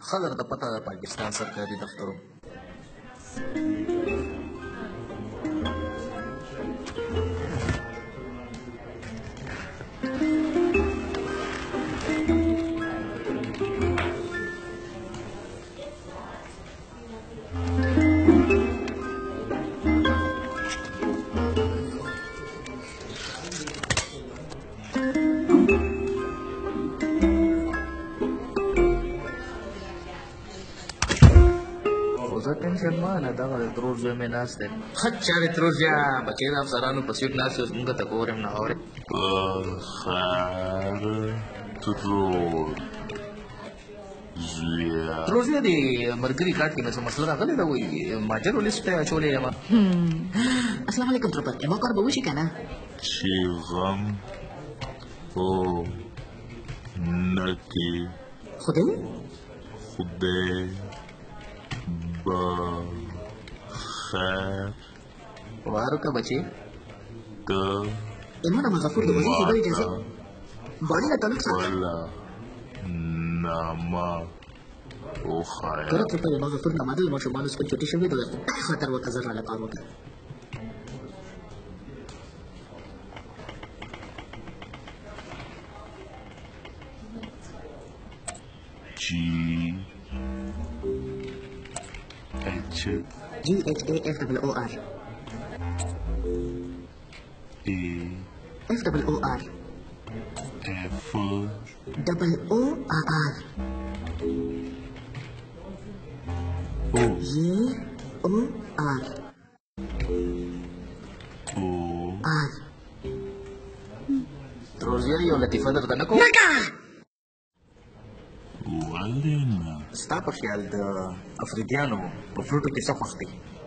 ښه درته پته ده پاکستان سرکاري دفترو ټینشن مه نه دغه د ترور زوی مې ناست دی ښه چارې ترور زویه بچې د افسرانو په سیټ ناست اوس مونږ ته ګورم نه اورې ترور زویه د ملګري کارت کې مې څه مسله راغلې ده وایي ماجرو لیسټ ته اچولی یم السلام علیکم ترپر اما کار به وشي که نه چې غم په نه کې خدای بخیر وارو که بچې ته ایمان اما غفور د وزیر خبر اجازه باڼې له تعلق سره خپله نامه وښایه کله ترپر اما غفور نامه د ماشومانو سکول چوټي شوې ده درته خطر ورته زر راله کار وکړه GHAFOOR FOOR ترور زویه یو لطیفه درته نه کوم ولې نه ستا په خیال د افریدیانو په فروټو کې څه خوښ دی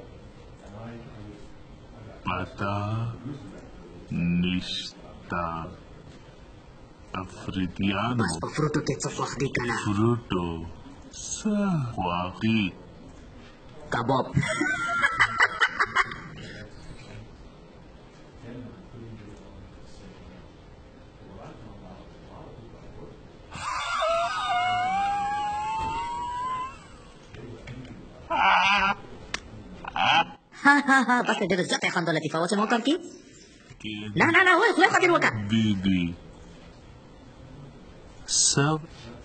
پته نشته افریدیانو بس په فروټو کې څه خوښ دي که نه فروټو څه خوښي کباب بس ډېر زیاته یې خندا لطیفه وه چې ما کار کې نه نه نه وایي خدای خاطر وکړه دیدی سب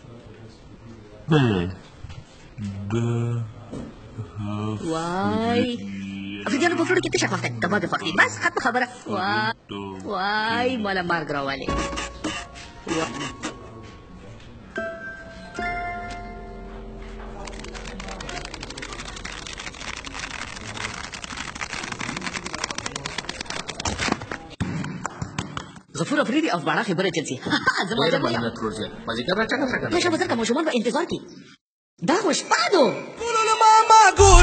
به وای افریدیانو په فروټو کې څه خوښ دی کباب یې خوښ دي بس ختمه خبره وای ماله مرګ راولې غفور افریدي او باڼه خبره چلسي زما ډېره مننه ترور زویه مازدیګر راچکه شه که نه شه بزر که ماشومان به انتظار کې دا خو شپه دو